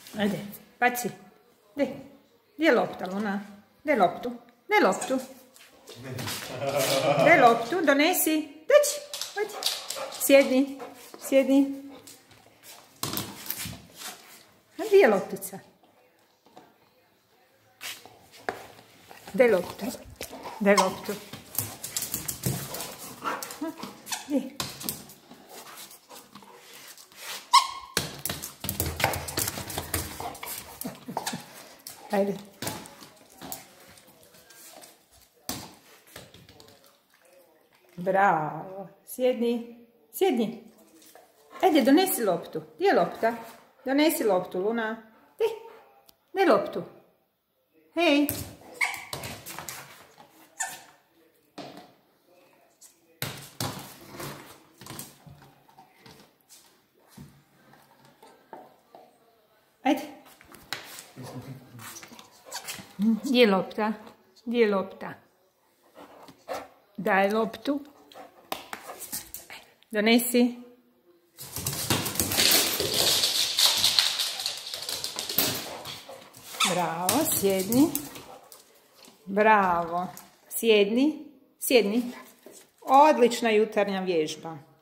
Ajde, baci. Gdje je lopta, Luna? Gdje je loptu? Gdje je loptu? Gdje je loptu? Donesi. Doći. Ajde. Sjedni. Sjedni. A gdje je loptica? Gdje je lopta? Gdje je loptu? Gdje? Ajde. Bravo. Sjedni. Sjedni. Ajde, donesi loptu. Gdje je lopta? Donesi loptu, Luna. Gdje? Gdje je loptu? Hej. Ajde. Gdje je lopta? Gdje je lopta? Daj loptu. Donesi. Bravo, sjedni. Bravo. Sjedni. Sjedni. Odlična jutarnja vježba.